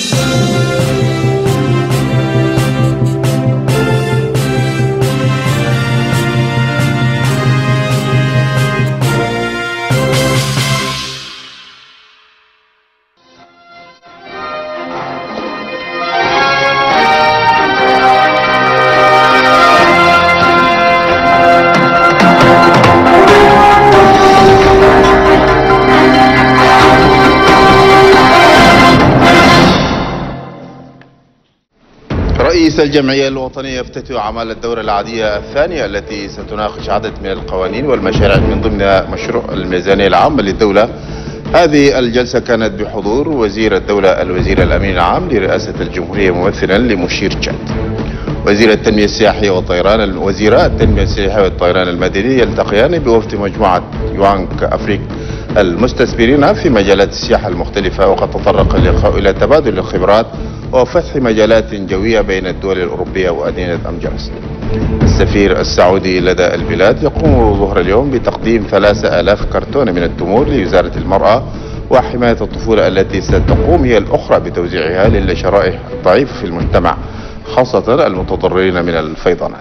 رئيس الجمعية الوطنية يفتتح أعمال الدورة العادية الثانية التي ستناقش عدد من القوانين والمشاريع من ضمن مشروع الميزانية العامة للدولة. هذه الجلسة كانت بحضور وزير الدولة الوزير الأمين العام لرئاسة الجمهورية ممثلا لمشير تشاد. وزير التنمية السياحية والطيران وزيراء التنمية السياحية والطيران المدني يلتقيان بوفد مجموعة يوانك أفريك المستثمرين في مجالات السياحة المختلفة، وقد تطرق اللقاء إلى تبادل الخبرات وفتح مجالات جوية بين الدول الأوروبية ومدينة أمجرس. السفير السعودي لدى البلاد يقوم ظهر اليوم بتقديم 3000 كرتونة من التمور لوزارة المرأة وحماية الطفولة، التي ستقوم هي الأخرى بتوزيعها للشرائح الضعيفة في المجتمع، خاصة المتضررين من الفيضانات.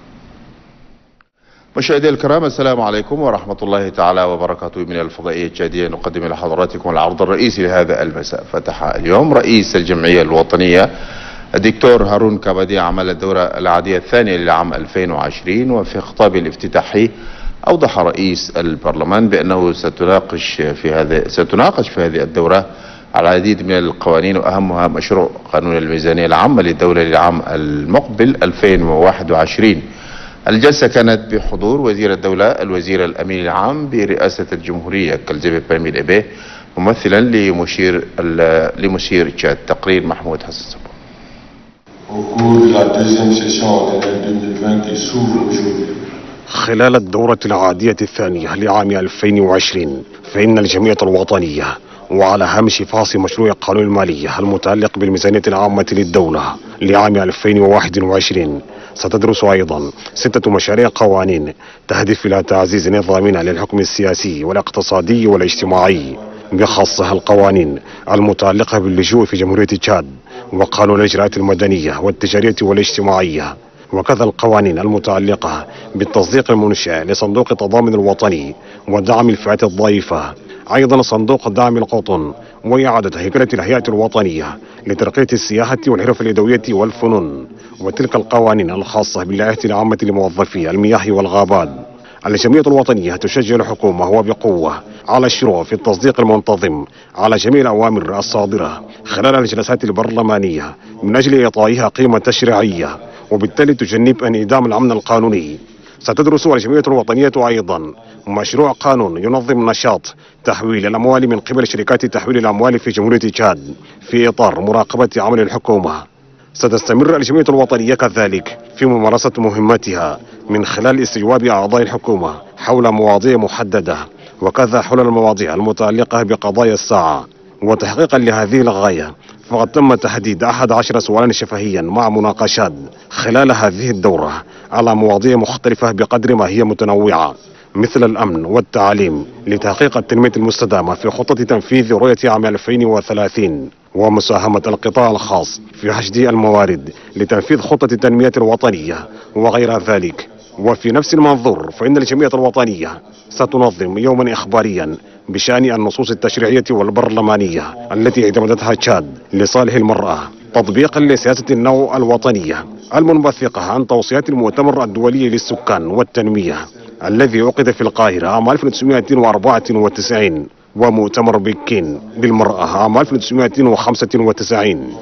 مشاهدي الكرام، السلام عليكم ورحمة الله تعالى وبركاته. من الفضائية التشادية نقدم لحضراتكم العرض الرئيسي لهذا المساء. فتح اليوم رئيس الجمعية الوطنية الدكتور هارون كابدي أعمال الدورة العادية الثانية للعام 2020، وفي خطابه الافتتاحي أوضح رئيس البرلمان بأنه ستناقش في هذه الدورة العديد من القوانين، وأهمها مشروع قانون الميزانية العامة للدولة للعام المقبل 2021. الجلسة كانت بحضور وزير الدولة الوزير الأمين العام برئاسة الجمهورية كالزيبي باميل إبيه ممثلا لمشير تشاد. تقرير محمود حسن صبور. خلال الدورة العادية الثانية لعام 2020 فإن الجمعية الوطنية وعلى هامش فحص مشروع قانون المالية المتعلق بالميزانية العامة للدولة لعام 2021 ستدرس أيضا 6 مشاريع قوانين تهدف إلى تعزيز نظامنا للحكم السياسي والاقتصادي والاجتماعي، بخاصة القوانين المتعلقة باللجوء في جمهورية تشاد وقانون الإجراءات المدنية والتجارية والاجتماعية، وكذا القوانين المتعلقة بالتصديق المنشأ لصندوق التضامن الوطني ودعم الفئات الضعيفة، أيضا صندوق دعم القطن وإعادة هيكلة الهيئة الوطنية لترقية السياحة والحرف اليدوية والفنون، وتلك القوانين الخاصة باللائحة العامة لموظفي المياه والغابات. الجمعية الوطنية تشجع الحكومة وبقوة على الشروع في التصديق المنتظم على جميع الأوامر الصادرة خلال الجلسات البرلمانية من أجل إعطائها قيمة تشريعية، وبالتالي تجنب انعدام الأمن القانوني. ستدرس الجمعية الوطنية أيضا مشروع قانون ينظم نشاط تحويل الأموال من قبل شركات تحويل الأموال في جمهورية تشاد في إطار مراقبة عمل الحكومة. ستستمر الجمعية الوطنية كذلك في ممارسة مهمتها من خلال استجواب أعضاء الحكومة حول مواضيع محددة، وكذا حول المواضيع المتعلقة بقضايا الساعة. وتحقيقا لهذه الغاية فقد تم تحديد 11 سؤالا شفهيا مع مناقشات خلال هذه الدورة على مواضيع مختلفة بقدر ما هي متنوعة، مثل الأمن والتعليم لتحقيق التنمية المستدامة في خطة تنفيذ رؤية عام 2030، ومساهمة القطاع الخاص في حشد الموارد لتنفيذ خطة التنمية الوطنية وغير ذلك. وفي نفس المنظور فإن الجمعية الوطنية ستنظم يوما إخباريا بشأن النصوص التشريعية والبرلمانية التي اعتمدتها تشاد لصالح المرأة، تطبيقا لسياسة النوع الوطنية المنبثقة عن توصيات المؤتمر الدولي للسكان والتنمية الذي عقد في القاهرة عام 1994 ومؤتمر بكين للمرأة عام 1995.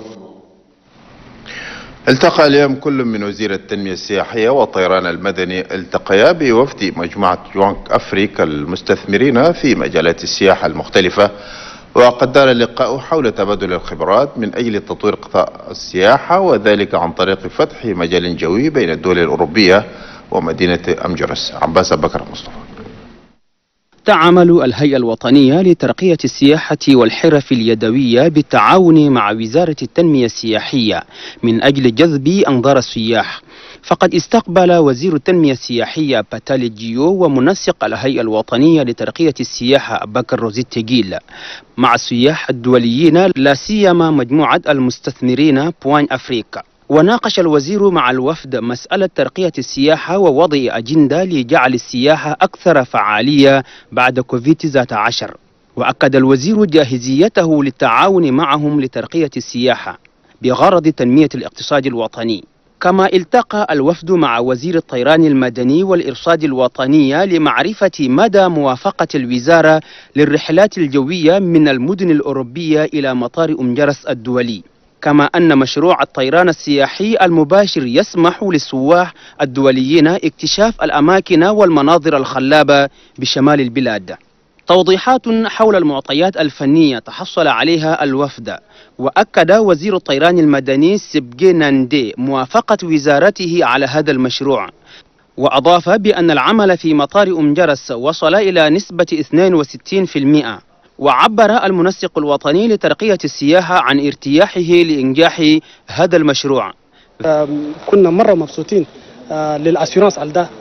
التقى اليوم كل من وزير التنمية السياحية والطيران المدني التقيا بوفد مجموعة يوانك أفريك المستثمرين في مجالات السياحة المختلفة، وقد دار اللقاء حول تبادل الخبرات من أجل تطوير قطاع السياحة، وذلك عن طريق فتح مجال جوي بين الدول الأوروبية ومدينة أمجرس. عباس بكر مصطفى. تعمل الهيئة الوطنية لترقية السياحة والحرف اليدوية بالتعاون مع وزارة التنمية السياحية من أجل جذب أنظار السياح فقد استقبل وزير التنمية السياحية باتالي جيو ومنسق الهيئة الوطنية لترقية السياحة بكر روزيت جيل مع السياح الدوليين لا سيما مجموعة المستثمرين بوين أفريقيا. وناقش الوزير مع الوفد مسألة ترقية السياحة ووضع أجندة لجعل السياحة أكثر فعالية بعد كوفيد-19. وأكد الوزير جاهزيته للتعاون معهم لترقية السياحة بغرض تنمية الاقتصاد الوطني. كما التقى الوفد مع وزير الطيران المدني والإرصاد الوطنية لمعرفة مدى موافقة الوزارة للرحلات الجوية من المدن الأوروبية إلى مطار أم جرس الدولي. كما أن مشروع الطيران السياحي المباشر يسمح للسواح الدوليين اكتشاف الأماكن والمناظر الخلابة بشمال البلاد. توضيحات حول المعطيات الفنية تحصل عليها الوفد. وأكد وزير الطيران المدني سبجي ناندي موافقة وزارته على هذا المشروع. وأضاف بأن العمل في مطار أم جرس وصل إلى نسبة 62%. وعبر المنسق الوطني لترقية السياحة عن ارتياحه لإنجاح هذا المشروع. كنا مرة مبسوطين للأسيرانس على ده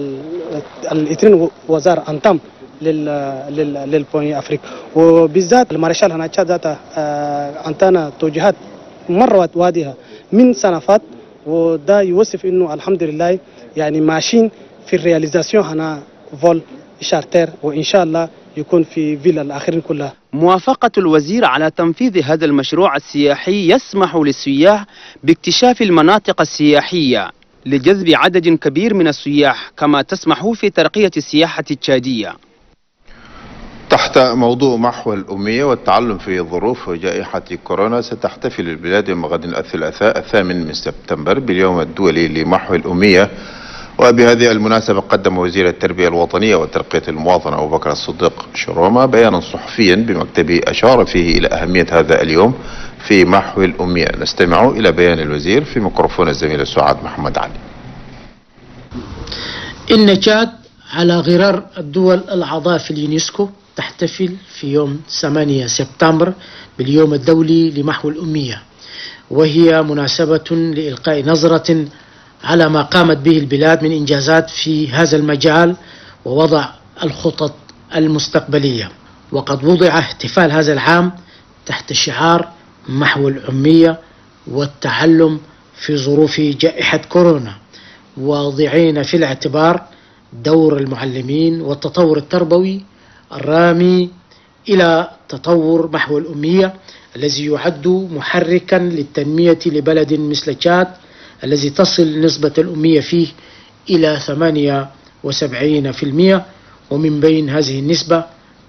الاثنين وزارة أنتم للبوين أفريقيا، وبالذات المارشال هناك ذاته أنتنا توجيهات مرة واضحة من سنوات، وده يوصف إنه الحمد لله يعني ماشيين في الرياليزاسيون هنا فول شارتر، وإن شاء الله يكون في فيلا الآخرين كلها. موافقة الوزير على تنفيذ هذا المشروع السياحي يسمح للسياح باكتشاف المناطق السياحية لجذب عدد كبير من السياح، كما تسمح في ترقية السياحة التشادية. تحت موضوع محو الأمية والتعلم في ظروف جائحة كورونا، ستحتفل البلاد يوم غد الثلاثاء 8 سبتمبر باليوم الدولي لمحو الأمية. وبهذه المناسبة قدم وزير التربية الوطنية وترقية المواطن أبو بكر الصديق شرومة بيانا صحفيا بمكتبه أشار فيه إلى أهمية هذا اليوم في محو الأمية. نستمع إلى بيان الوزير في ميكروفون الزميل سعاد محمد علي. إن تشاد على غرار الدول الأعضاء في اليونسكو تحتفل في يوم 8 سبتمبر باليوم الدولي لمحو الأمية، وهي مناسبة لإلقاء نظرة على ما قامت به البلاد من إنجازات في هذا المجال ووضع الخطط المستقبلية. وقد وضع احتفال هذا العام تحت شعار محو الأمية والتعلم في ظروف جائحة كورونا، واضعين في الاعتبار دور المعلمين والتطور التربوي الرامي إلى تطور محو الأمية الذي يعد محركا للتنمية لبلد مثل تشاد الذي تصل نسبة الأمية فيه إلى 78%، ومن بين هذه النسبة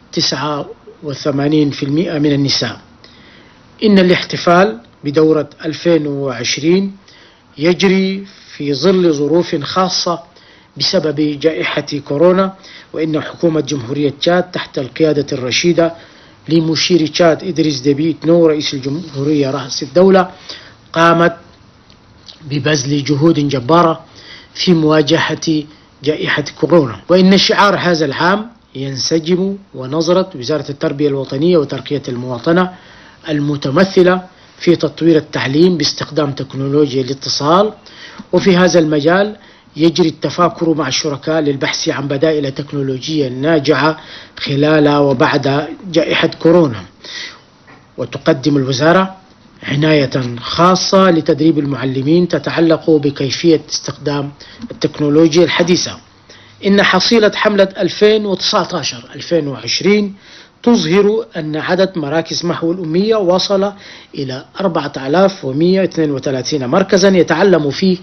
89% من النساء. إن الاحتفال بدورة 2020 يجري في ظل ظروف خاصة بسبب جائحة كورونا، وإن حكومة جمهورية تشاد تحت القيادة الرشيدة لمشير تشاد إدريس ديبي إتنو رئيس الجمهورية رأس الدولة قامت ببذل جهود جبارة في مواجهة جائحة كورونا. وإن شعار هذا العام ينسجم ونظرة وزارة التربية الوطنية وترقية المواطنة المتمثلة في تطوير التعليم باستخدام تكنولوجيا الاتصال. وفي هذا المجال يجري التفاكر مع الشركاء للبحث عن بدائل تكنولوجية ناجعة خلال وبعد جائحة كورونا. وتقدم الوزارة عناية خاصة لتدريب المعلمين تتعلق بكيفية استخدام التكنولوجيا الحديثة. إن حصيلة حملة 2019-2020 تظهر أن عدد مراكز محو الأمية وصل إلى 4132 مركزا يتعلم فيه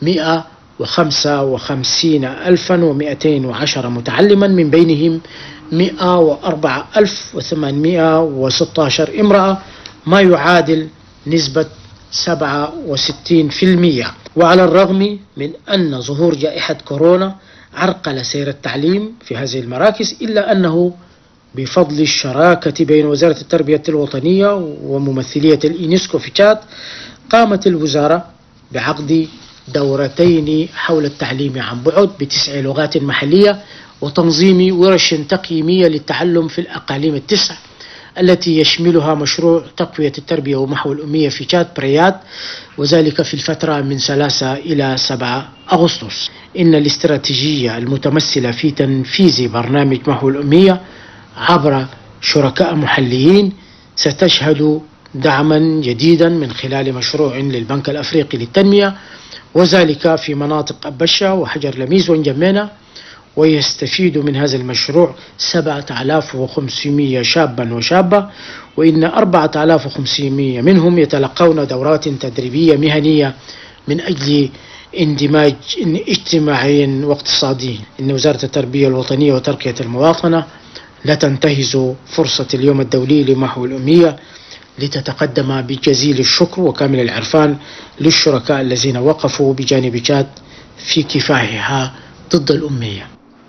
155,210 متعلما، من بينهم 104,816 امرأة، ما يعادل نسبة 67%. وعلى الرغم من أن ظهور جائحة كورونا عرقل سير التعليم في هذه المراكز، إلا أنه بفضل الشراكة بين وزارة التربية الوطنية وممثلية اليونسكو في تشاد قامت الوزارة بعقد دورتين حول التعليم عن بعد ب9 لغات محلية وتنظيم ورش تقييمية للتعلم في الأقاليم 9 التي يشملها مشروع تقوية التربية ومحو الأمية في تشاد برياد، وذلك في الفترة من 3 إلى 7 أغسطس. إن الاستراتيجية المتمثلة في تنفيذ برنامج محو الأمية عبر شركاء محليين ستشهد دعما جديدا من خلال مشروع للبنك الأفريقي للتنمية، وذلك في مناطق أبشة وحجر لميس وانجمينة، ويستفيد من هذا المشروع 7500 شابا وشابة، وإن 4500 منهم يتلقون دورات تدريبية مهنية من أجل اندماج اجتماعي واقتصادي. إن وزارة التربية الوطنية وترقية المواطنة لا تنتهز فرصة اليوم الدولي لمحو الأمية لتتقدم بجزيل الشكر وكامل العرفان للشركاء الذين وقفوا بجانب تشاد في كفاحها ضد الأمية.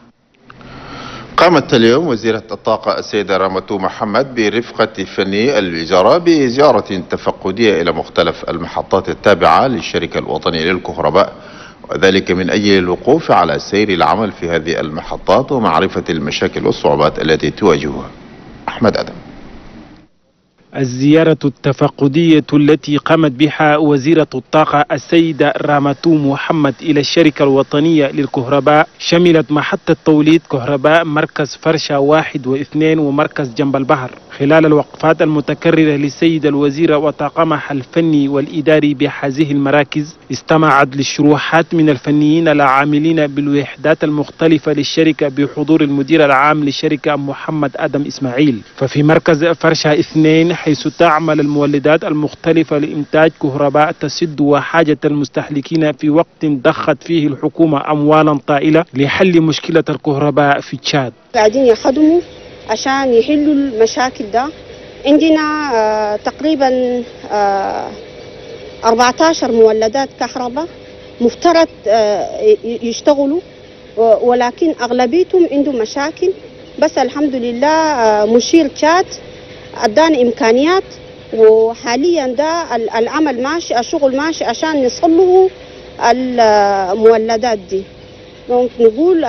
قامت اليوم وزيرة الطاقة السيدة رامتو محمد برفقة فني الوزارة بزيارة تفقدية إلى مختلف المحطات التابعة للشركة الوطنية للكهرباء، وذلك من أجل الوقوف على سير العمل في هذه المحطات ومعرفة المشاكل والصعوبات التي تواجهها. أحمد أدم. الزيارة التفقدية التي قامت بها وزيرة الطاقة السيدة رامتو محمد إلى الشركة الوطنية للكهرباء شملت محطة توليد كهرباء مركز فرشة 1 و2 ومركز جنب البحر. خلال الوقفات المتكررة للسيدة الوزيرة وطاقمها الفني والإداري بهذه المراكز استمعت للشروحات من الفنيين العاملين بالوحدات المختلفة للشركة بحضور المدير العام للشركة محمد آدم إسماعيل. ففي مركز فرشة 2 حيث تعمل المولدات المختلفة لإنتاج كهرباء تسد وحاجة المستهلكين في وقت ضخت فيه الحكومة أموالا طائلة لحل مشكلة الكهرباء في تشاد. قاعدين يخدموا عشان يحلوا المشاكل ده. عندنا تقريبا 14 مولدات كهرباء مفترض يشتغلوا، ولكن أغلبيتهم عندهم مشاكل. بس الحمد لله مشير تشاد ادانا امكانيات، وحاليا ده العمل ماشي، الشغل ماشي عشان نصلحوا المولدات دي. ممكن نقول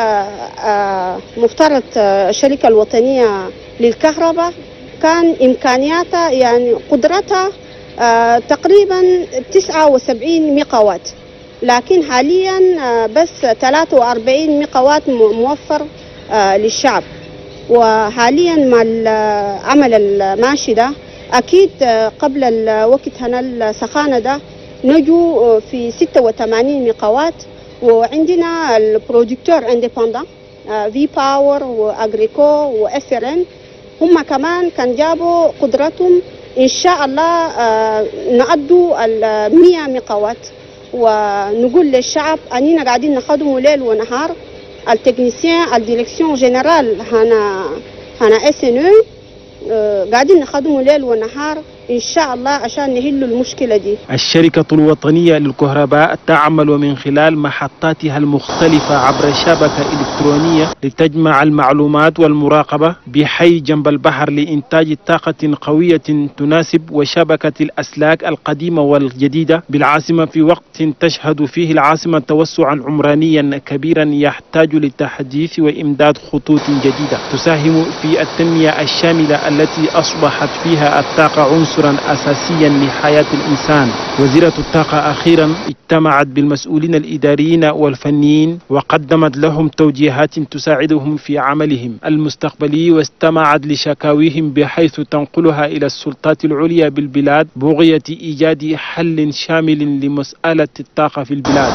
مفترض الشركة الوطنية للكهرباء كان إمكانياتها يعني قدرتها تقريبا 79 ميجاوات، لكن حاليا بس 43 ميجاوات موفر للشعب. وحاليا مع العمل الماشي ده أكيد قبل الوقت هنا السخانة ده نجوا في 86 ميجاوات. وعندنا البرودكتور انديبندنت في باور واجريكو واف ار ان هم كمان كان جابوا قدرتهم ان شاء الله نعدوا ال 100 ميجاوات. ونقول للشعب اننا قاعدين نخدموا ليل ونهار. التكنيسيان الديريكسيون جنرال هنا اس ان او قاعدين نخدموا ليل ونهار إن شاء الله عشان نحل المشكلة دي. الشركة الوطنية للكهرباء تعمل من خلال محطاتها المختلفة عبر شبكة إلكترونية لتجمع المعلومات والمراقبة بحي جنب البحر لإنتاج طاقة قوية تناسب وشبكة الأسلاك القديمة والجديدة بالعاصمة، في وقت تشهد فيه العاصمة توسعا عمرانيا كبيرا يحتاج للتحديث وإمداد خطوط جديدة تساهم في التنمية الشاملة التي أصبحت فيها الطاقة عنصرا أساسيا لحياة الإنسان. وزيرة الطاقة أخيرا اجتمعت بالمسؤولين الإداريين والفنيين وقدمت لهم توجيهات تساعدهم في عملهم المستقبلي، واستمعت لشكاويهم بحيث تنقلها إلى السلطات العليا بالبلاد بغية إيجاد حل شامل لمسألة الطاقة في البلاد.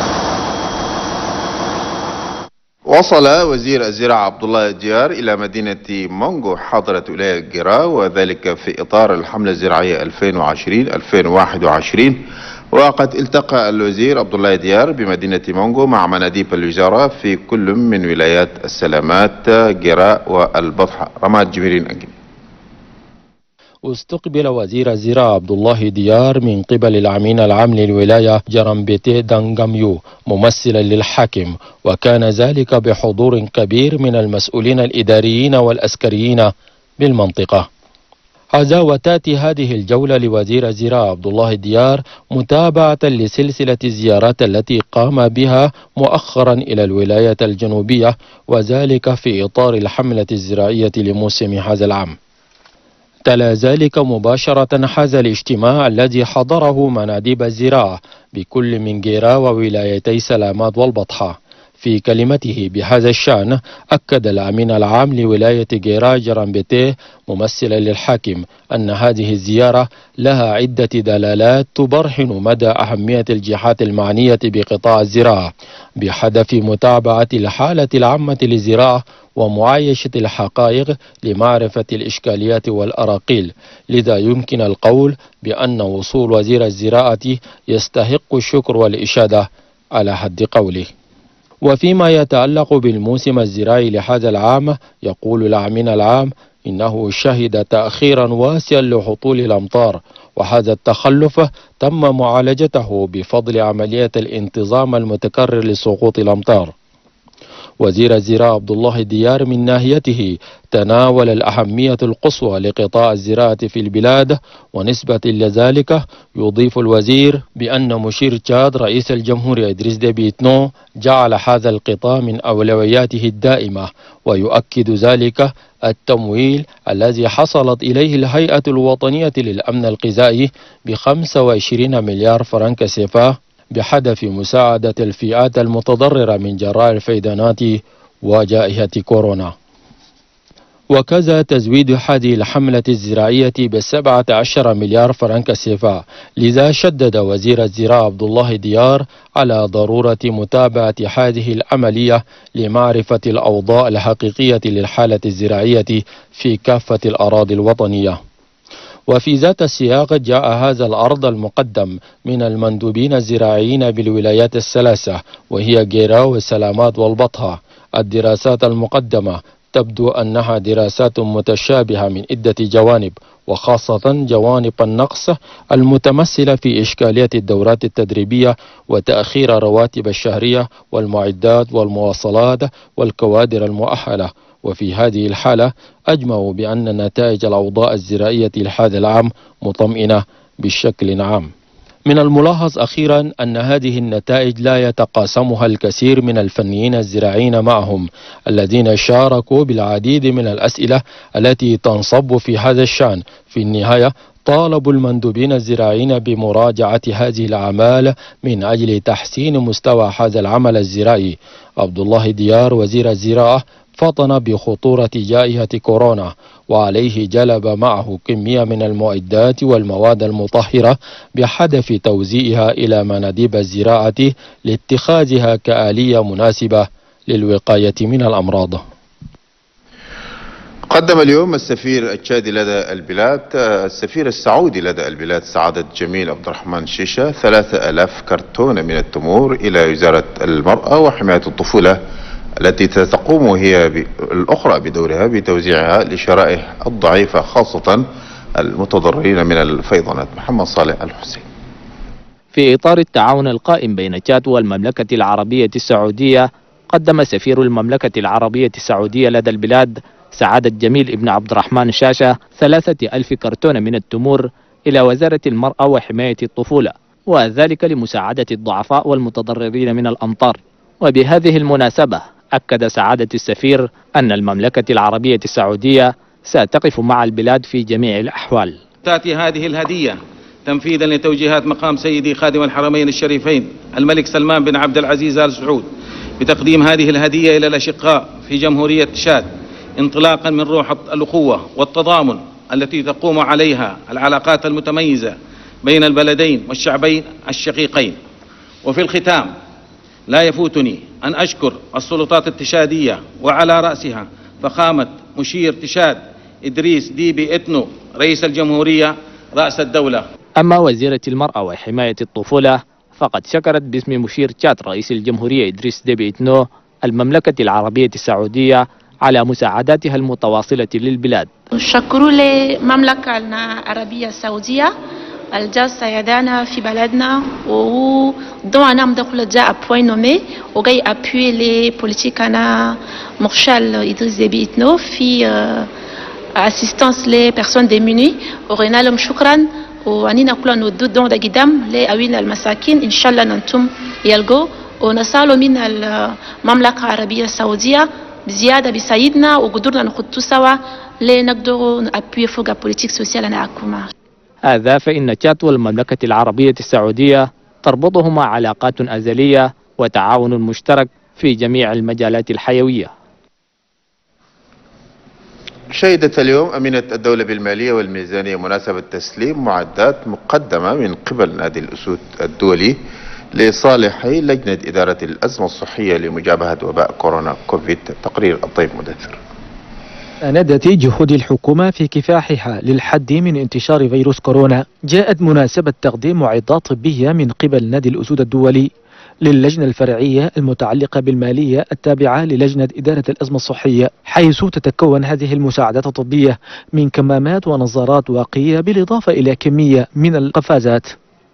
وصل وزير الزراعة عبد الله ديار إلى مدينة مونغو حاضرة ولاية جرا، وذلك في إطار الحملة الزراعية 2020-2021. وقد التقى الوزير عبد الله ديار بمدينة مونغو مع مناديب الوزارة في كل من ولايات السلامات جرا والبطحة. رماد جميرين أنجل. استقبل وزير الزراعة عبد الله ديار من قبل الأمين العام للولاية جرامبيتي دانغاميو ممثلا للحاكم، وكان ذلك بحضور كبير من المسؤولين الإداريين والعسكريين بالمنطقة. هذا وتأتي هذه الجولة لوزير الزراعة عبد الله ديار متابعة لسلسلة الزيارات التي قام بها مؤخرا إلى الولاية الجنوبية، وذلك في إطار الحملة الزراعية لموسم هذا العام. تلا ذلك مباشرة حاز الاجتماع الذي حضره مناديب الزراعة بكل من جيرا وولايتي سلامات والبطحة. في كلمته بهذا الشأن أكد الأمين العام لولاية جيرا جرامبيتيه ممثلا للحاكم أن هذه الزيارة لها عدة دلالات تبرهن مدى أهمية الجهات المعنية بقطاع الزراعة بهدف متابعة الحالة العامة للزراعة ومعايشة الحقائق لمعرفة الإشكاليات والأراقيل. لذا يمكن القول بأن وصول وزير الزراعة يستحق الشكر والإشادة على حد قوله. وفيما يتعلق بالموسم الزراعي لهذا العام، يقول الأمين العام إنه شهد تأخيرا واسعا لهطول الأمطار، وهذا التخلف تم معالجته بفضل عملية الانتظام المتكرر لسقوط الأمطار. وزير الزراعة عبد الله ديار من ناحيته تناول الأهمية القصوى لقطاع الزراعة في البلاد، ونسبة لذلك يضيف الوزير بأن مشير تشاد رئيس الجمهورية إدريس ديبي إتنو جعل هذا القطاع من أولوياته الدائمة، ويؤكد ذلك التمويل الذي حصلت إليه الهيئة الوطنية للأمن الغذائي ب25 مليار فرنك سيفا بهدف مساعدة الفئات المتضررة من جراء الفيضانات وجائحة كورونا. وكذا تزويد هذه الحملة الزراعية ب17 مليار فرنك سيفا. لذا شدد وزير الزراعة عبد الله ديار على ضرورة متابعة هذه العملية لمعرفة الأوضاع الحقيقية للحالة الزراعية في كافة الأراضي الوطنية. وفي ذات السياق جاء هذا العرض المقدم من المندوبين الزراعيين بالولايات الثلاثة وهي جيرا والسلامات والبطحة. الدراسات المقدمة تبدو أنها دراسات متشابهة من عدة جوانب، وخاصة جوانب النقص المتمثلة في إشكالية الدورات التدريبية وتأخير الرواتب الشهرية والمعدات والمواصلات والكوادر المؤهلة. وفي هذه الحالة أجمعوا بأن نتائج الأوضاع الزراعية لهذا العام مطمئنة بشكل عام. من الملاحظ أخيرا أن هذه النتائج لا يتقاسمها الكثير من الفنيين الزراعيين معهم، الذين شاركوا بالعديد من الأسئلة التي تنصب في هذا الشأن. في النهاية طالبوا المندوبين الزراعيين بمراجعة هذه الأعمال من أجل تحسين مستوى هذا العمل الزراعي. عبد الله ديار وزير الزراعة فطن بخطورة جائحة كورونا، وعليه جلب معه كمية من المعدات والمواد المطهرة بهدف توزيعها إلى مناديب الزراعة لاتخاذها كآلية مناسبة للوقاية من الأمراض. قدم اليوم السفير التشادي لدى البلاد السفير السعودي لدى البلاد سعادة جميل عبد الرحمن شيشة 3000 كرتون من التمور إلى وزارة المرأة وحماية الطفولة التي تقوم هي الأخرى بدورها بتوزيعها لشرائح الضعيفة خاصة المتضررين من الفيضانات. محمد صالح الحسين. في إطار التعاون القائم بين تشاد والمملكة العربية السعودية، قدم سفير المملكة العربية السعودية لدى البلاد سعادة جميل ابن عبد الرحمن شاشة 3000 كرتون من التمور إلى وزارة المرأة وحماية الطفولة، وذلك لمساعدة الضعفاء والمتضررين من الأمطار. وبهذه المناسبة أكد سعادة السفير أن المملكة العربية السعودية ستقف مع البلاد في جميع الأحوال. تأتي هذه الهدية تنفيذا لتوجيهات مقام سيدي خادم الحرمين الشريفين الملك سلمان بن عبد العزيز آل سعود بتقديم هذه الهدية إلى الأشقاء في جمهورية تشاد، انطلاقا من روح الأخوة والتضامن التي تقوم عليها العلاقات المتميزة بين البلدين والشعبين الشقيقين. وفي الختام لا يفوتني أن أشكر السلطات التشادية وعلى رأسها فخامة مشير تشاد إدريس ديبي إتنو رئيس الجمهورية رأس الدولة. أما وزيرة المرأة وحماية الطفولة فقد شكرت باسم مشير تشاد رئيس الجمهورية إدريس ديبي إتنو المملكة العربية السعودية على مساعداتها المتواصلة للبلاد. شكروا للمملكة العربية السعودية الجا ساعدنا في بلدنا و دعنا مدخل جاء بوين نومي وجاي أبوي لبوليتيكنا مرشال إدريس ديبي إتنو في أسيستانس لبرسون ديموني ورينا لهم شكرا وأنينا كلنا ندود دون قدام لأوين المساكين إن شاء الله ننتم يلقوا ونسألوا من المملكة العربية السعودية بزيادة بيساعدنا وقدرنا نخطو سوا لنقدر نأبوي فوق بوليتيك سوسيال نعكوما. هذا فإن تشاد والمملكة العربية السعودية تربطهما علاقات أزلية وتعاون مشترك في جميع المجالات الحيوية. شهدت اليوم أمينة الدولة بالمالية والميزانية مناسبة تسليم معدات مقدمة من قبل نادي الأسود الدولي لصالح لجنة إدارة الأزمة الصحية لمجابهة وباء كورونا كوفيد. تقرير الطيب مدثر. ساندت جهود الحكومة في كفاحها للحد من انتشار فيروس كورونا جاءت مناسبة تقديم معدات طبية من قبل نادي الأسود الدولي للجنة الفرعية المتعلقة بالمالية التابعة للجنة إدارة الأزمة الصحية، حيث تتكون هذه المساعدات الطبية من كمامات ونظارات واقية بالإضافة إلى كمية من القفازات.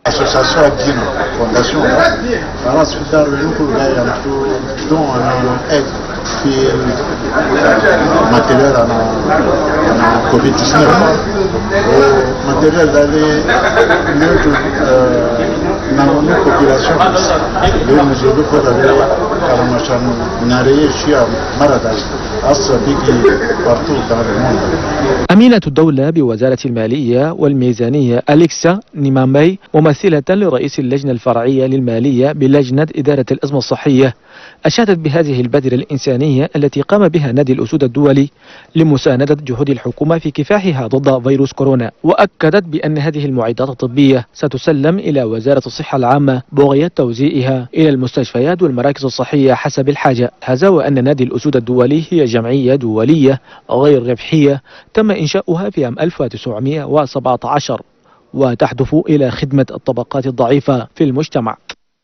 في الماتيريال أنا كوفيد 19 وماتيريال هذه نيوتو نعمل population لأن جدوا فضل على مشان ناريه شيء مرض أصلا بيجي بارتو تعلمون. أمينة الدولة بوزارة المالية والميزانية أليكسا نيمامي ممثلة لرئيس اللجنة الفرعية للمالية بلجنة إدارة الأزمة الصحية أشادت بهذه البذرة الإنسانية التي قام بها نادي الأسود الدولي لمساندة جهود الحكومة في كفاحها ضد فيروس كورونا، وأكدت بأن هذه المعدات الطبية ستسلم إلى وزارة الصحة العامة بغية توزيعها إلى المستشفيات والمراكز الصحية حسب الحاجة. هذا وأن نادي الأسود الدولي هي جمعية دولية غير ربحية تم إنشاؤها في عام 1917 وتهدف إلى خدمة الطبقات الضعيفة في المجتمع.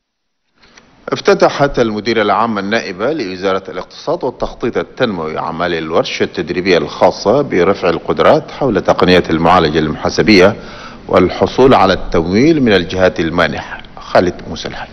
افتتحت المديرة العامة النائبة لوزارة الاقتصاد والتخطيط التنموي أعمال الورشة التدريبية الخاصة برفع القدرات حول تقنية المعالجة المحاسبية والحصول على التمويل من الجهات المانحة. خالد موسى الحاج.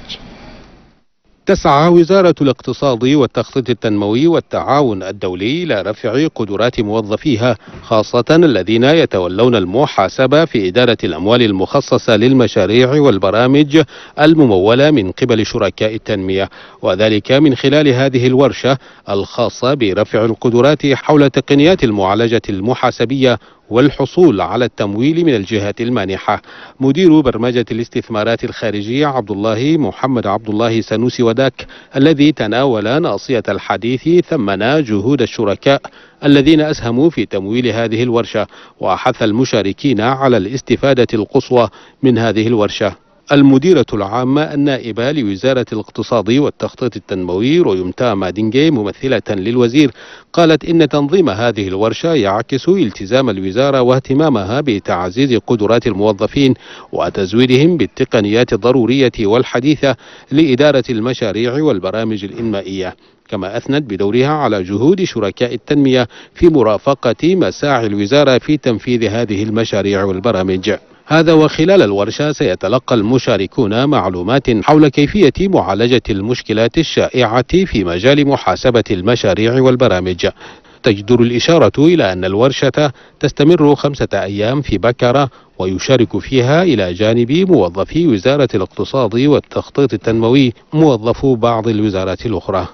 تسعى وزارة الاقتصاد والتخطيط التنموي والتعاون الدولي إلى رفع قدرات موظفيها خاصة الذين يتولون المحاسبة في إدارة الأموال المخصصة للمشاريع والبرامج الممولة من قبل شركاء التنمية، وذلك من خلال هذه الورشة الخاصة برفع القدرات حول تقنيات المعالجة المحاسبية والحصول على التمويل من الجهات المانحة. مدير برمجة الاستثمارات الخارجية محمد عبد الله سنوسي وداك الذي تناول ناصية الحديث ثمن جهود الشركاء الذين أسهموا في تمويل هذه الورشة، وحث المشاركين على الاستفادة القصوى من هذه الورشة. المديرة العامة النائبة لوزارة الاقتصاد والتخطيط التنموي رويمتا مادينجي ممثلة للوزير قالت إن تنظيم هذه الورشة يعكس التزام الوزارة واهتمامها بتعزيز قدرات الموظفين وتزويدهم بالتقنيات الضرورية والحديثة لإدارة المشاريع والبرامج الإنمائية. كما أثنت بدورها على جهود شركاء التنمية في مرافقة مساعي الوزارة في تنفيذ هذه المشاريع والبرامج. هذا وخلال الورشة سيتلقى المشاركون معلومات حول كيفية معالجة المشكلات الشائعة في مجال محاسبة المشاريع والبرامج. تجدر الإشارة إلى أن الورشة تستمر 5 أيام في بكرة ويشارك فيها إلى جانب موظفي وزارة الاقتصاد والتخطيط التنموي موظفو بعض الوزارات الأخرى.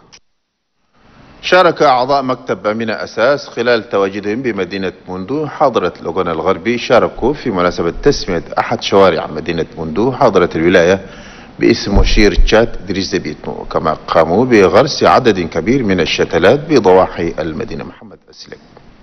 شارك أعضاء مكتب أمينة أساس خلال تواجدهم بمدينة موندو حاضرة لوغونا الغربي شاركوا في مناسبة تسمية أحد شوارع مدينة موندو حاضرة الولاية باسم مشير تشاد إدريس ديبيتنو، كما قاموا بغرس عدد كبير من الشتلات بضواحي المدينة. محمد السلك.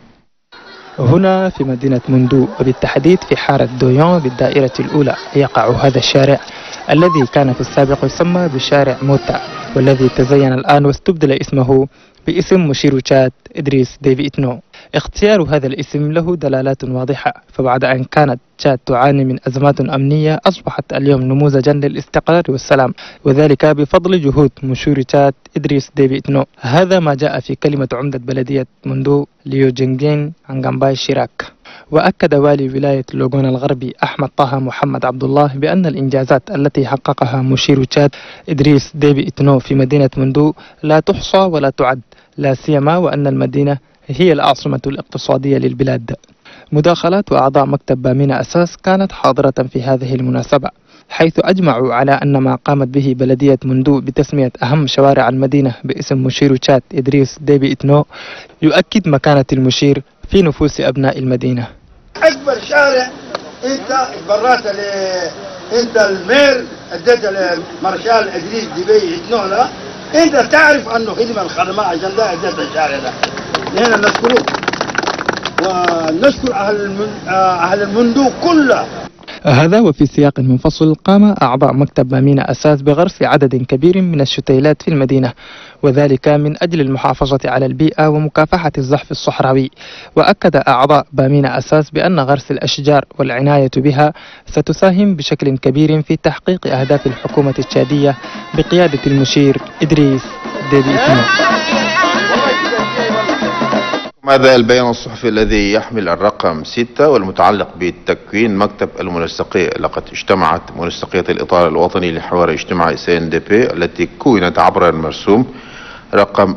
هنا في مدينة موندو وبالتحديد في حارة دويون بالدائرة الأولى يقع هذا الشارع الذي كان في السابق يسمى بشارع موتا، والذي تزين الآن واستبدل اسمه باسم مشير تشاد إدريس ديبيتنو. اختيار هذا الاسم له دلالات واضحة، فبعد أن كانت تشاد تعاني من أزمات أمنية أصبحت اليوم نموذجا للاستقرار والسلام، وذلك بفضل جهود مشير تشاد إدريس ديبيتنو. هذا ما جاء في كلمة عمدة بلدية موندو ليو جينجين عنغامباي شيراك. وأكد والي ولاية لوغونا الغربي أحمد طه محمد عبد الله بأن الإنجازات التي حققها مشير تشاد إدريس ديبيتنو في مدينة موندو لا تحصى ولا تعد، لا سيما وأن المدينة هي العاصمة الاقتصادية للبلاد. مداخلات أعضاء مكتب بامينا أساس كانت حاضرة في هذه المناسبة، حيث أجمعوا على أن ما قامت به بلدية مندو بتسمية أهم شوارع المدينة باسم مشير تشاد إدريس ديبي إتنو يؤكد مكانة المشير في نفوس أبناء المدينة. أكبر شارع أنت برات أنت المير اديت لمارشال إدريس ديبي إتنو لا أنت تعرف أنه خدمة الخدماء عشان ده اديت الشارع ده. نحن نشكره ونشكر أهل المندوب كله. هذا وفي سياق منفصل قام أعضاء مكتب بامينا أساس بغرس عدد كبير من الشتيلات في المدينة، وذلك من أجل المحافظة على البيئة ومكافحة الزحف الصحراوي. وأكد أعضاء بامينا أساس بأن غرس الأشجار والعناية بها ستساهم بشكل كبير في تحقيق أهداف الحكومة التشادية بقيادة المشير إدريس ديبي إتنو. هذا البيان الصحفي الذي يحمل الرقم 6 والمتعلق بتكوين مكتب المنسقية. لقد اجتمعت منسقية الإطار الوطني لحوار اجتماعي CNDP التي كونت عبر المرسوم رقم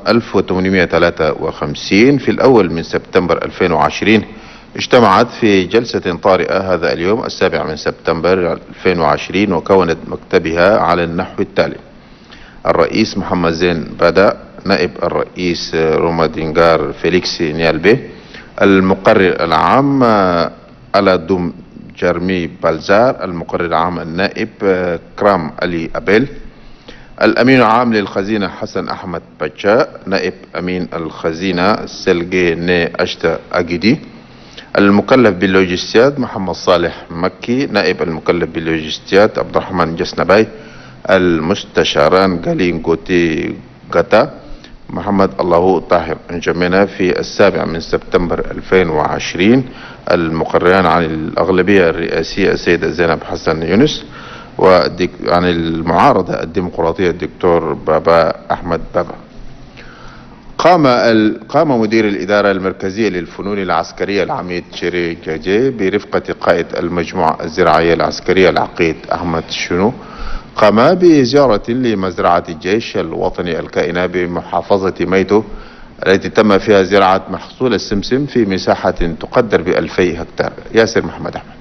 1853 في الأول من سبتمبر 2020. اجتمعت في جلسة طارئة هذا اليوم 7 سبتمبر 2020 وكونت مكتبها على النحو التالي: الرئيس محمد زين بادا، نائب الرئيس رومادينغار فيليكس نيالبي، المقرر العام ألادوم جرمي بالزار، المقرر العام النائب كرام علي أبيل، الأمين العام للخزينة حسن أحمد باتشا، نائب أمين الخزينة سلجي ني أشتا أجيدي، المكلف باللوجستيات محمد صالح مكي، نائب المكلف باللوجستيات عبد الرحمن جسنباي، المستشاران غالين غوتي غاتا، محمد الله طاهر انجمنا في 7 سبتمبر 2020، المقرران عن الأغلبية الرئاسية السيدة زينب حسن يونس، وعن المعارضة الديمقراطية الدكتور بابا أحمد بابا. قام مدير الإدارة المركزية للفنون العسكرية العميد شيري جاجي برفقة قائد المجموعة الزراعية العسكرية العقيد أحمد شنو، قام بزيارة لمزرعة الجيش الوطني الكائنة بمحافظة ميتو التي تم فيها زراعة محصول السمسم في مساحة تقدر ب2000 هكتار. ياسر محمد أحمد.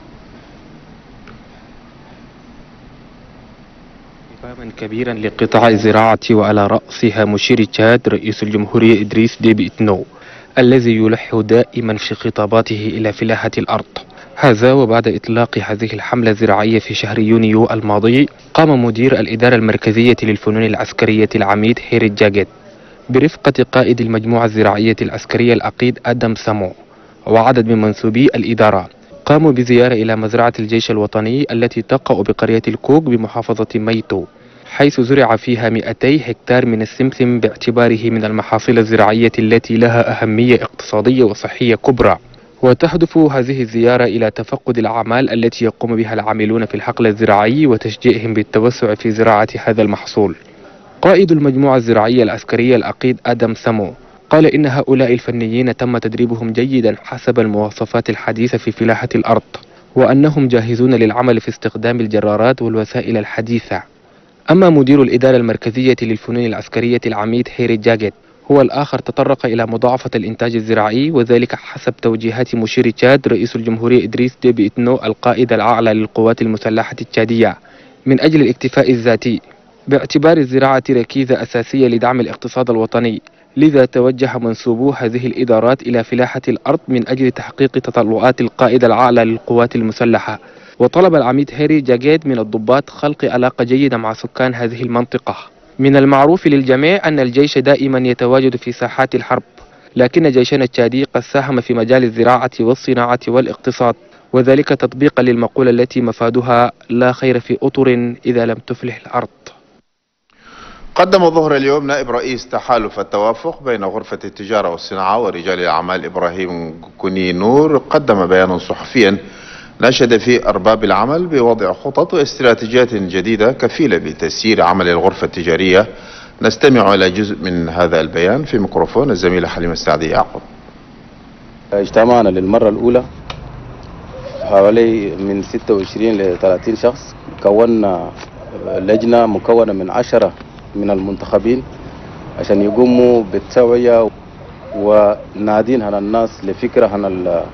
اهتماما كبيرا لقطاع الزراعة وعلى رأسها مشير تشاد رئيس الجمهورية إدريس ديبي إتنو الذي يلح دائما في خطاباته إلى فلاحة الأرض. هذا وبعد إطلاق هذه الحملة الزراعية في شهر يونيو الماضي، قام مدير الإدارة المركزية للفنون العسكرية العميد هيري جاجيت برفقة قائد المجموعة الزراعية العسكرية العقيد آدم سامو وعدد من منسوبي الإدارة، قاموا بزيارة إلى مزرعة الجيش الوطني التي تقع بقرية الكوك بمحافظة ميتو، حيث زرع فيها 200 هكتار من السمسم باعتباره من المحاصيل الزراعية التي لها أهمية اقتصادية وصحية كبرى. وتهدف هذه الزيارة إلى تفقد الأعمال التي يقوم بها العاملون في الحقل الزراعي وتشجيعهم بالتوسع في زراعة هذا المحصول. قائد المجموعة الزراعية العسكرية العقيد آدم سامو قال إن هؤلاء الفنيين تم تدريبهم جيدا حسب المواصفات الحديثة في فلاحة الأرض، وأنهم جاهزون للعمل في استخدام الجرارات والوسائل الحديثة. أما مدير الإدارة المركزية للفنون العسكرية العميد هيري جاجيت هو الآخر تطرق إلى مضاعفة الإنتاج الزراعي، وذلك حسب توجيهات مشير تشاد رئيس الجمهورية إدريس ديبي إتنو القائد الأعلى للقوات المسلحة التشادية من أجل الاكتفاء الذاتي، باعتبار الزراعة ركيزة أساسية لدعم الاقتصاد الوطني. لذا توجه منسوبو هذه الإدارات إلى فلاحة الأرض من أجل تحقيق تطلعات القائد الأعلى للقوات المسلحة. وطلب العميد هيري جاجيت من الضباط خلق علاقة جيدة مع سكان هذه المنطقة. من المعروف للجميع أن الجيش دائما يتواجد في ساحات الحرب، لكن جيشنا التشادي قد ساهم في مجال الزراعة والصناعة والاقتصاد، وذلك تطبيقا للمقولة التي مفادها لا خير في أطر إذا لم تفلح الأرض. قدم ظهر اليوم نائب رئيس تحالف التوافق بين غرفة التجارة والصناعة ورجال الأعمال إبراهيم كوني نور قدم بيانا صحفيا ناشد فيه أرباب العمل بوضع خطط واستراتيجيات جديدة كفيلة بتسيير عمل الغرفة التجارية. نستمع إلى جزء من هذا البيان في ميكروفون الزميلة حليمة السعدي يعقوب. اجتمعنا للمرة الأولى حوالي من 26 ل 30 شخص، كونا لجنة مكونة من 10 من المنتخبين عشان يقوموا بالتوعية ونادين عن الناس لفكرة عن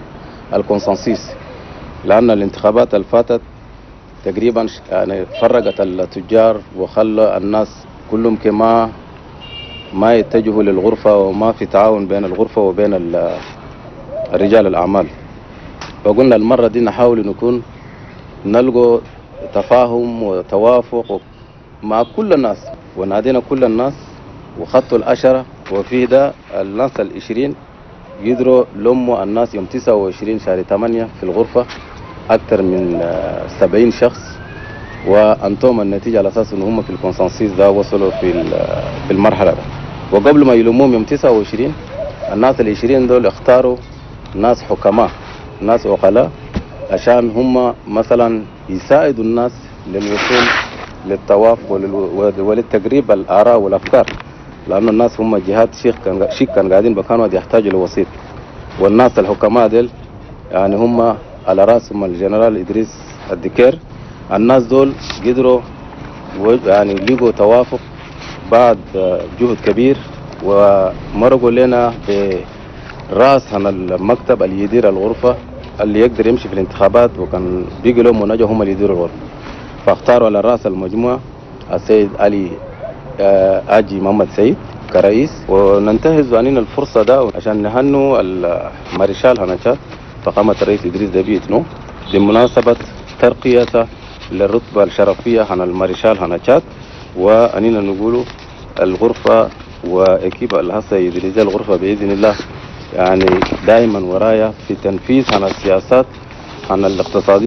الكونسنسيس، لأن الانتخابات اللي فاتت تقريبا يعني فرقت التجار وخلى الناس كلهم كما ما يتجهوا للغرفة وما في تعاون بين الغرفة وبين رجال الأعمال. فقلنا المرة دي نحاول نكون نلقوا تفاهم وتوافق مع كل الناس، ونادينا كل الناس وخطوا العشرة، وفي ده الناس 20 قدروا لموا الناس يوم 29 شهر 8 في الغرفة أكثر من 70 شخص، وأنتم النتيجة على أساس إن هم في الكونسنسيس ده وصلوا في المرحلة ده. وقبل ما يلموهم يوم 29 الناس 20 دول اختاروا ناس حكماء، ناس عقلاء، عشان هم مثلا يساعدوا الناس للوصول للتوافق وللتقريب الآراء والأفكار، لأن الناس هم جهات شيك كان قاعدين مكان واحد يحتاجوا لوسيط. والناس الحكماء دول يعني هم على راسهم الجنرال إدريس الدكير. الناس دول قدروا يعني لقوا توافق بعد جهد كبير، ومرقوا لنا براس عن المكتب اللي يدير الغرفة اللي يقدر يمشي في الانتخابات، وكان بيجي لهم مناجة هم اللي يديروا الغرفة. فاختاروا على راس المجموعة السيد علي آجي محمد سيد كرئيس، وننتهز عنين الفرصة ده عشان نهنوا المارشال هنشات فخامة الرئيس إدريس ديبي إتنو بمناسبة ترقيته للرتبة الشرفية عن المارشال هنشات. وأنينا نقولوا الغرفة وإكيب اللي هسه يدير الغرفة بإذن الله يعني دائما ورايا في تنفيذ عن السياسات عن الاقتصادية.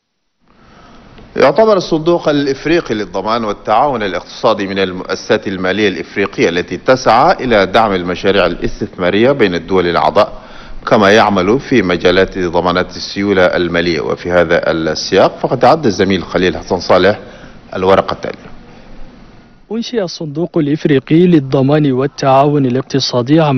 يعتبر الصندوق الإفريقي للضمان والتعاون الاقتصادي من المؤسسات المالية الإفريقية التي تسعى إلى دعم المشاريع الاستثمارية بين الدول الأعضاء، كما يعمل في مجالات ضمانات السيولة المالية. وفي هذا السياق فقد عد الزميل خليل حسن صالح الورقة التالية. أنشئ الصندوق الإفريقي للضمان والتعاون الاقتصادي عام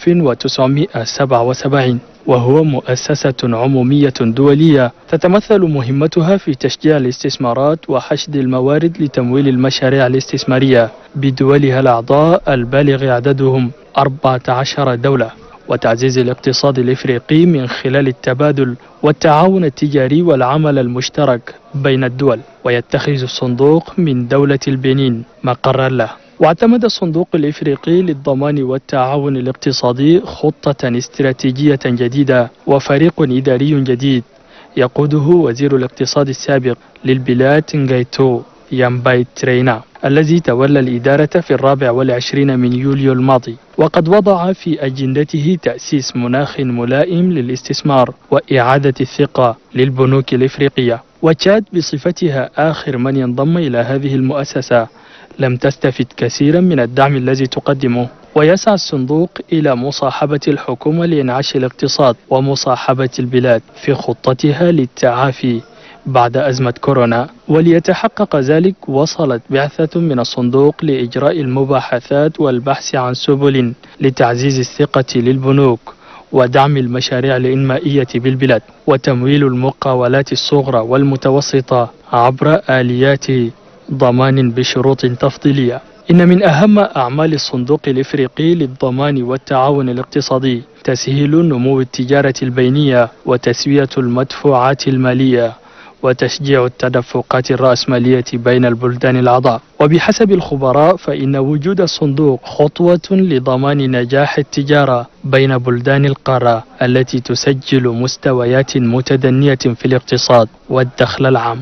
1977، وهو مؤسسة عمومية دولية تتمثل مهمتها في تشجيع الاستثمارات وحشد الموارد لتمويل المشاريع الاستثمارية بدولها الأعضاء البالغ عددهم 14 دولة، وتعزيز الاقتصاد الإفريقي من خلال التبادل والتعاون التجاري والعمل المشترك بين الدول. ويتخذ الصندوق من دولة البنين مقرا له. واعتمد الصندوق الإفريقي للضمان والتعاون الاقتصادي خطة استراتيجية جديدة وفريق إداري جديد يقوده وزير الاقتصاد السابق للبلاد نغايتو يامباي ترينا، الذي تولى الإدارة في 24 من يوليو الماضي، وقد وضع في أجندته تأسيس مناخ ملائم للاستثمار وإعادة الثقة للبنوك الإفريقية. وتشاد بصفتها آخر من ينضم إلى هذه المؤسسة لم تستفد كثيرا من الدعم الذي تقدمه، ويسعى الصندوق إلى مصاحبة الحكومة لإنعاش الاقتصاد ومصاحبة البلاد في خطتها للتعافي بعد أزمة كورونا. وليتحقق ذلك وصلت بعثة من الصندوق لإجراء المباحثات والبحث عن سبل لتعزيز الثقة للبنوك ودعم المشاريع الإنمائية بالبلاد وتمويل المقاولات الصغرى والمتوسطة عبر آليات ضمان بشروط تفضيلية. إن من أهم أعمال الصندوق الإفريقي للضمان والتعاون الاقتصادي تسهيل نمو التجارة البينية وتسوية المدفوعات المالية وتشجيع التدفقات الرأسمالية بين البلدان الأعضاء. وبحسب الخبراء فإن وجود الصندوق خطوة لضمان نجاح التجارة بين بلدان القارة التي تسجل مستويات متدنية في الاقتصاد والدخل العام.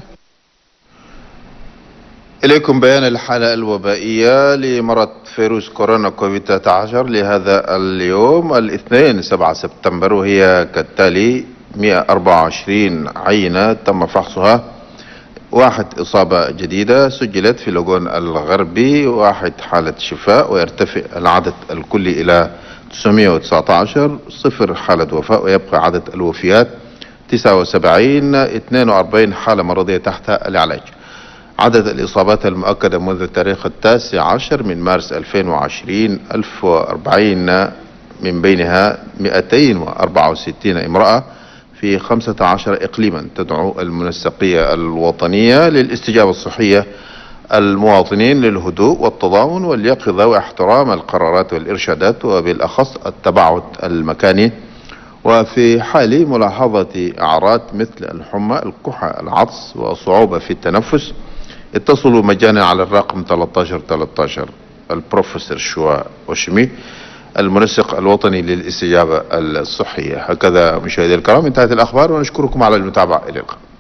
إليكم بيان الحالة الوبائية لمرض فيروس كورونا كوفيد 19 لهذا اليوم الاثنين 7 سبتمبر، وهي كالتالي: 124 عينة تم فحصها، 1 إصابة جديدة سجلت في لوغون الغربي، 1 حالة شفاء، ويرتفع العدد الكلي إلى 919، 0 حالة وفاة، ويبقى عدد الوفيات 79، 42 حالة مرضية تحت العلاج. عدد الإصابات المؤكدة منذ التاريخ 19 من مارس 2020 1040، من بينها 264 امرأة في 15 إقليما. تدعو المنسقية الوطنية للاستجابة الصحية المواطنين للهدوء والتضامن واليقظة واحترام القرارات والإرشادات، وبالأخص التباعد المكاني وفي حال ملاحظة أعراض مثل الحمى، الكحة، العطس وصعوبة في التنفس اتصلوا مجانا على الرقم 1313. البروفيسور شوا وشمي المنسق الوطني للاستجابة الصحية. هكذا مشاهدي الكرام انتهت الأخبار ونشكركم على المتابعة. إلى اللقاء.